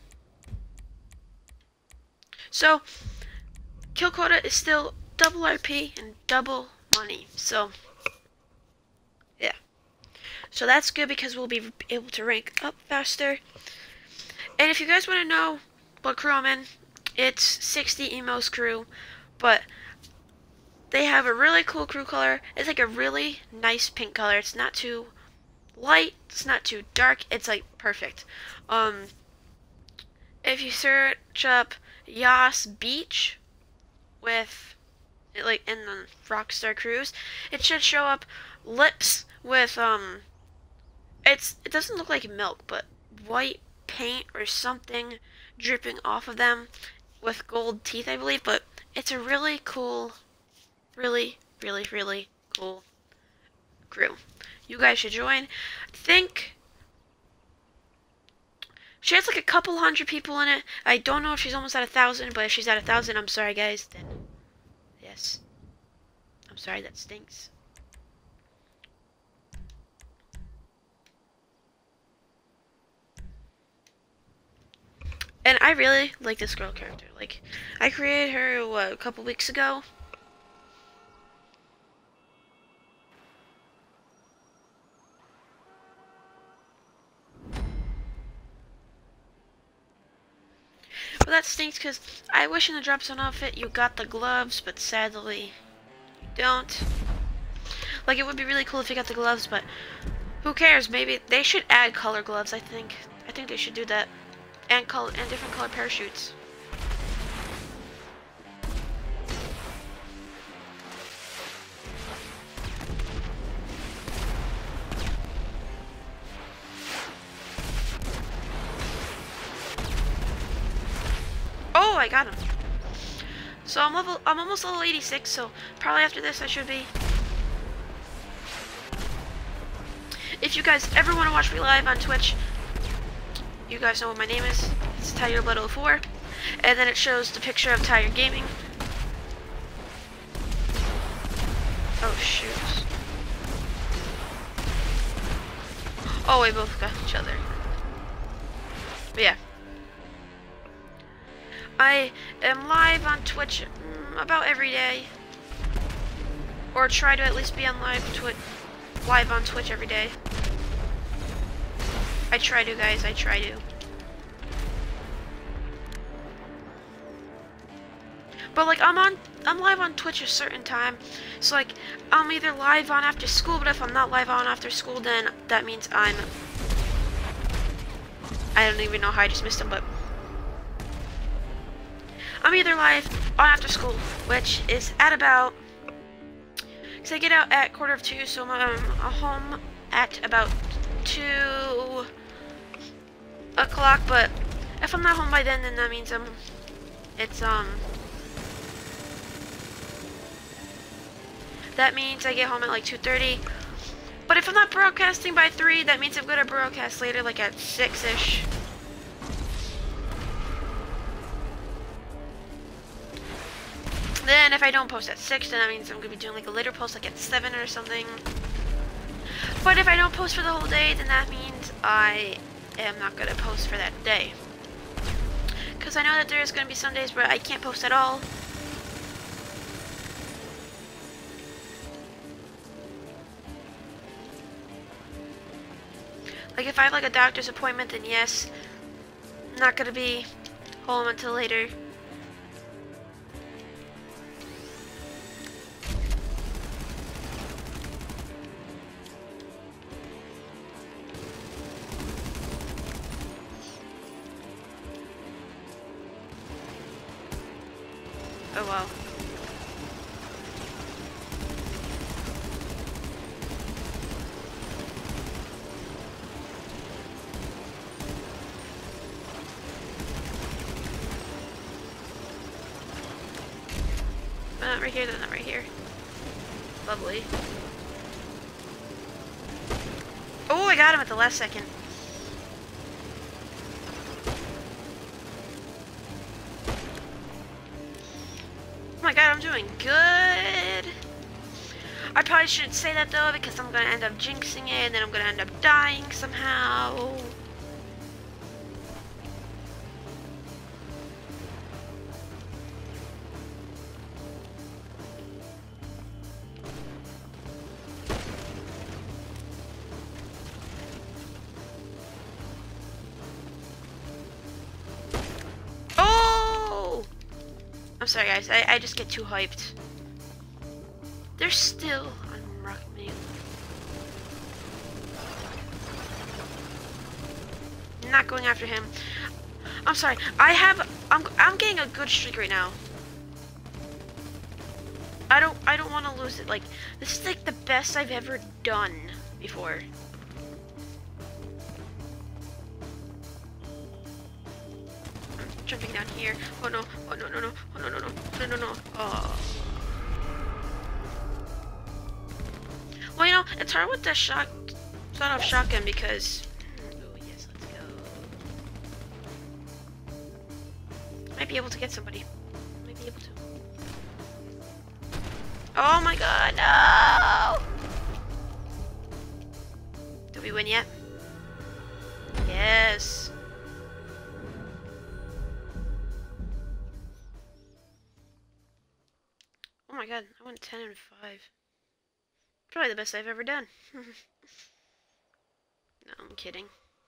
So, kill quota is still double R P and double money. So, yeah. So that's good because we'll be able to rank up faster. And if you guys want to know what crew I'm in, it's sixty Emo's crew. But they have a really cool crew color. It's like a really nice pink color. It's not too light. It's not too dark. It's like perfect. Um, if you search up Yas Beach with like in the Rockstar Cruise, it should show up lips with um it's it doesn't look like milk, but white paint or something dripping off of them with gold teeth, I believe. But it's a really cool, really really really cool crew. You guys should join. I think she has like a couple hundred people in it. I don't know if she's almost at a thousand, but if she's at a thousand, I'm sorry guys, then yes. I'm sorry, that stinks. And I really like this girl character. Like, I created her, what, a couple weeks ago? Well, that stinks because I wish in the drop zone outfit you got the gloves, but sadly you don't. Like, it would be really cool if you got the gloves, but who cares? Maybe they should add color gloves. I think. I think they should do that, and color and different color parachutes. Oh, I got him. So I'm level. I'm almost level eighty-six. So probably after this, I should be. If you guys ever want to watch me live on Twitch, you guys know what my name is. It's Tiger Blood oh four, and then it shows the picture of Tiger Gaming. Oh shoot! Oh, we both got each other. But yeah. I am live on Twitch mm, about every day. Or try to at least be on live Twitch live on Twitch every day. I try to, guys, I try to. But like I'm on I'm live on Twitch a certain time. So like I'm either live on after school, but if I'm not live on after school, then that means I'm I don't even know how I just missed him, but I'm either live on after school, which is at about, because I get out at quarter of two, so I'm um, home at about two o'clock. But if I'm not home by then, then that means I'm, it's um, that means I get home at like two thirty. But if I'm not broadcasting by three, that means I'm gonna broadcast later, like at six-ish. Then if I don't post at six, then that means I'm going to be doing like a later post like at seven or something. But if I don't post for the whole day, then that means I am not going to post for that day. Because I know that there's going to be some days where I can't post at all. Like if I have like a doctor's appointment, then yes, I'm not going to be home until later. Oh well. Uh, right here, then not right here. Lovely. Oh, I got him at the last second. Oh my god, I'm doing good. I probably shouldn't say that though, because I'm gonna end up jinxing it, and then I'm gonna end up dying somehow. I'm sorry guys, I, I just get too hyped. They're still on rock me. Not going after him. I'm sorry, I have I'm I'm getting a good streak right now. I don't I don't want to lose it. Like this is like the best I've ever done before. Jumping down here. Oh no. Oh no no no. Oh no no no. No no no. Oh. Well, you know, it's hard with the shock sawed off shotgun because oh yes, let's go. Might be able to get somebody. Might be able to. Oh my god, no! Did we win yet? Yes. Oh my god, I went ten and five. Probably the best I've ever done. No, I'm kidding.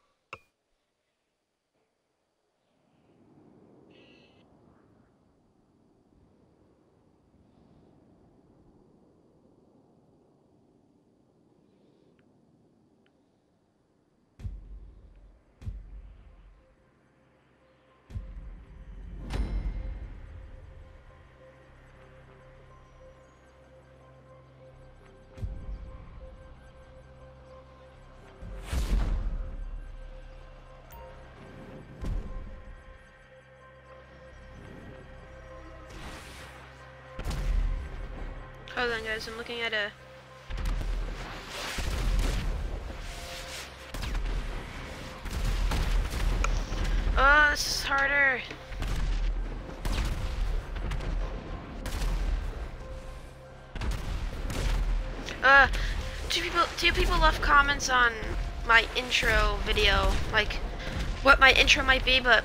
Hold on guys, I'm looking at a... Oh, this is harder. Uh, two people, two people left comments on my intro video, like, what my intro might be, but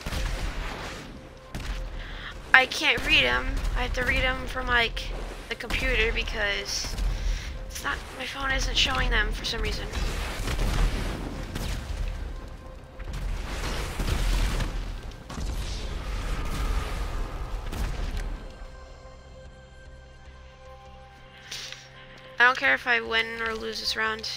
I can't read them. I have to read them from like the computer because it's not, my phone isn't showing them for some reason. I don't care if I win or lose this round.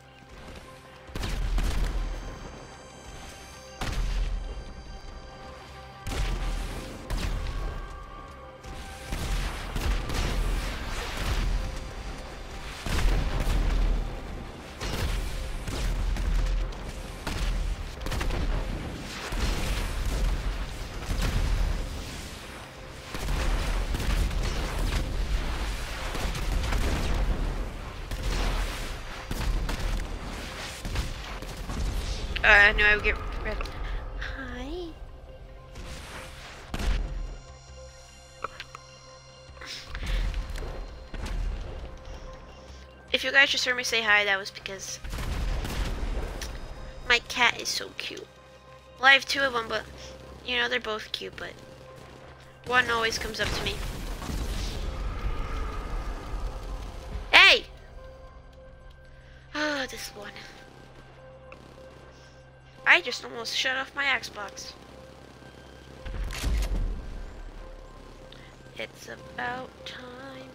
Uh, no, I would get red. Hi. If you guys just heard me say hi, that was because my cat is so cute. Well, I have two of them, but, you know, they're both cute, but one always comes up to me. Hey! Oh, this one. I just almost shut off my Xbox. It's about time.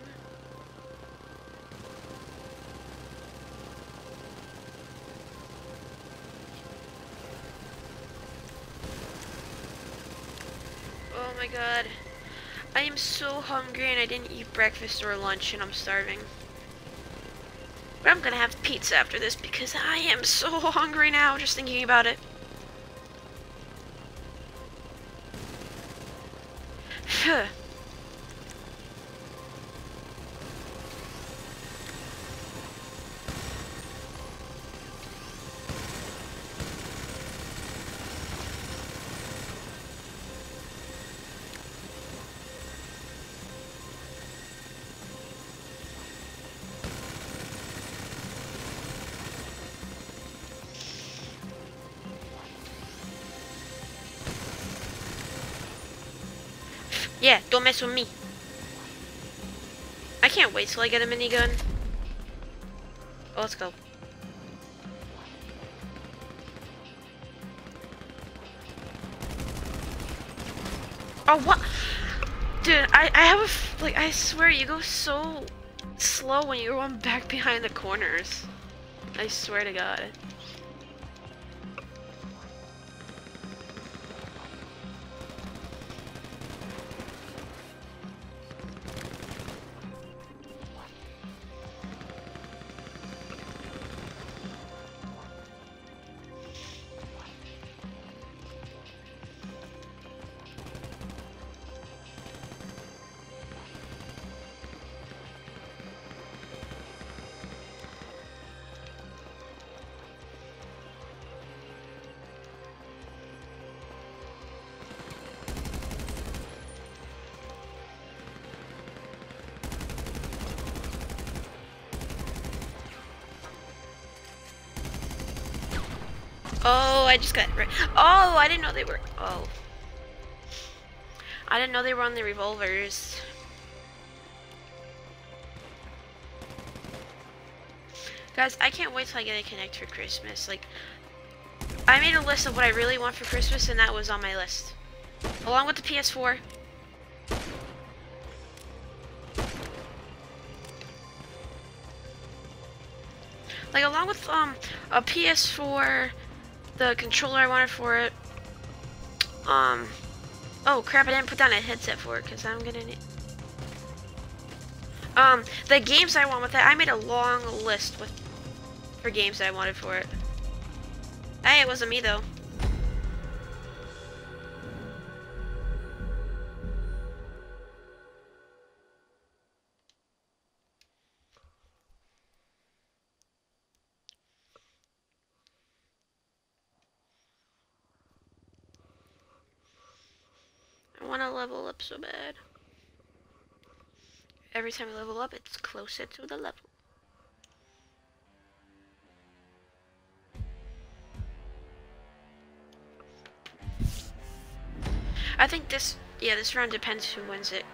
Oh my god. I am so hungry and I didn't eat breakfast or lunch and I'm starving. But I'm gonna have pizza after this because I am so hungry now just thinking about it. Phew. Yeah, don't mess with me. I can't wait till I get a minigun. Oh, let's go. Oh, what? Dude, I, I have a, f like, I swear you go so slow when you're going back behind the corners. I swear to God. Oh, I just got right. Oh, I didn't know they were. Oh, I didn't know they were on the revolvers. Guys, I can't wait till I get a Connect for Christmas. Like, I made a list of what I really want for Christmas, and that was on my list, along with the P S four. Like, along with um a P S four, the controller I wanted for it. Um, oh crap! I didn't put down a headset for it because I'm gonna need. Um, the games I want with it, I made a long list with for games that I wanted for it. Hey, it wasn't me though. I want to level up so bad. Every time I level up, it's closer to the level. I think this, yeah, this round depends who wins it.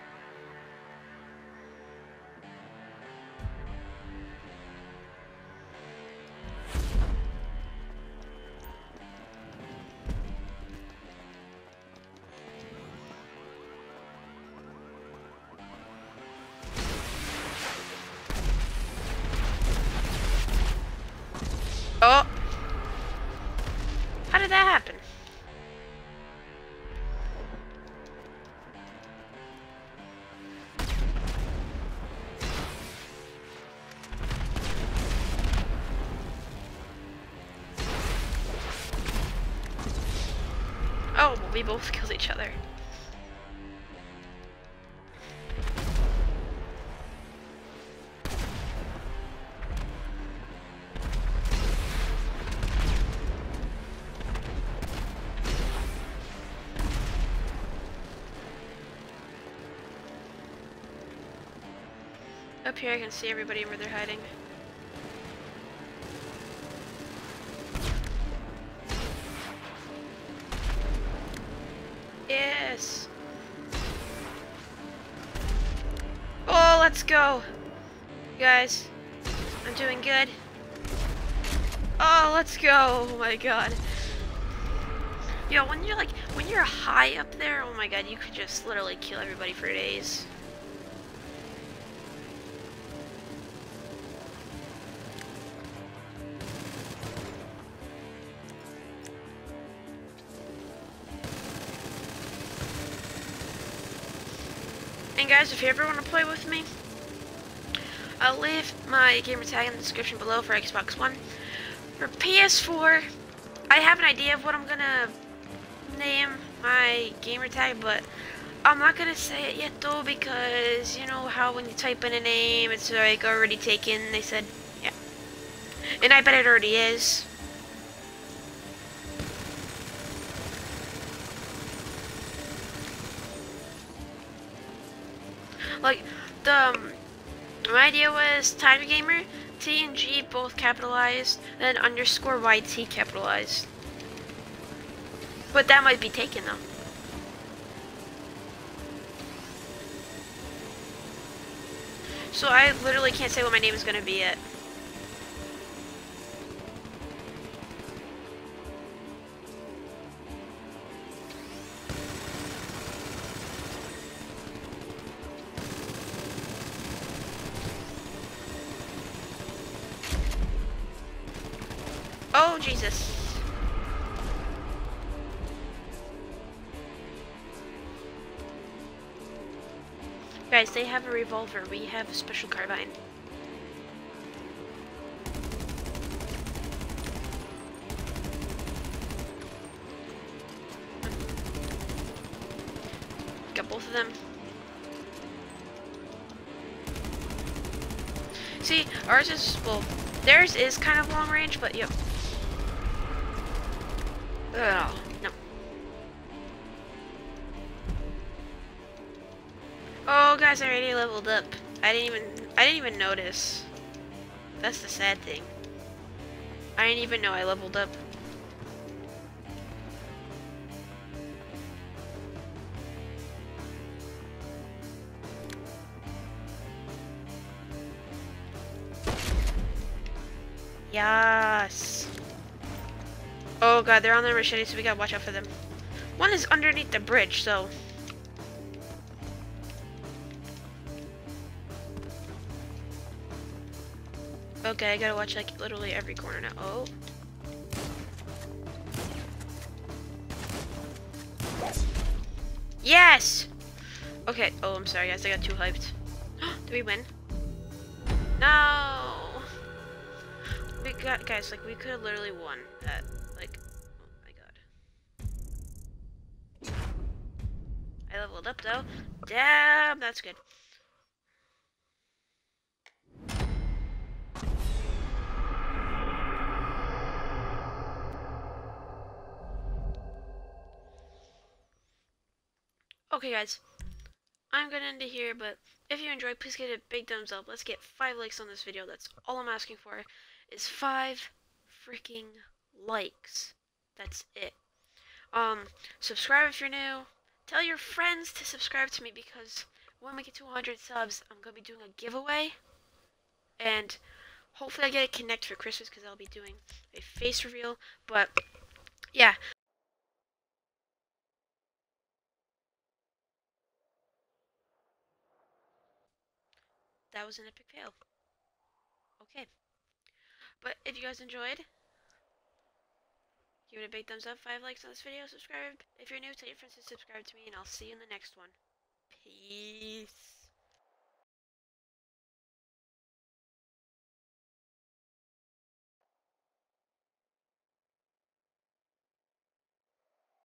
Oh! How did that happen? Oh, well, we both killed each other. Up here I can see everybody where they're hiding. Yes! Oh, let's go! You guys, I'm doing good. Oh, let's go! Oh my god. Yo, when you're like, when you're high up there, oh my god, you could just literally kill everybody for days. And guys, if you ever want to play with me, I'll leave my gamer tag in the description below for Xbox One. For P S four, I have an idea of what I'm gonna name my gamer tag, but I'm not gonna say it yet though, because you know how when you type in a name, it's like already taken. They said, yeah, and I bet it already is. Like the um, my idea was Tiger Gamer, T and G both capitalized, then underscore Y T capitalized. But that might be taken though. So I literally can't say what my name is gonna be yet. Oh, Jesus. Guys, they have a revolver. We have a special carbine. Got both of them. See, ours is, well, theirs is kind of long range, but yep. Ugh, no. Oh, guys, I already leveled up. I didn't even, I didn't even notice. That's the sad thing. I didn't even know I leveled up. Yes. Oh god, they're on their machete, so we gotta watch out for them. One is underneath the bridge, so. Okay, I gotta watch like literally every corner now. Oh. Yes! Okay, oh, I'm sorry guys, I got too hyped. Did we win? No! We got, guys, like, we could have literally won that. Like, oh my god. I leveled up though. Damn, that's good. Okay guys, I'm gonna end it here, but if you enjoyed, please get a big thumbs up. Let's get five likes on this video. That's all I'm asking for, is five freaking likes. That's it. Um, subscribe if you're new. tell your friends to subscribe to me because when we get to one hundred subs, I'm going to be doing a giveaway. And hopefully I get a Connect for Christmas because I'll be doing a face reveal. But yeah. That was an epic fail. Okay. But if you guys enjoyed, give it a big thumbs up, five likes on this video, subscribe if you're new, tell your friends to subscribe to me, and I'll see you in the next one. Peace.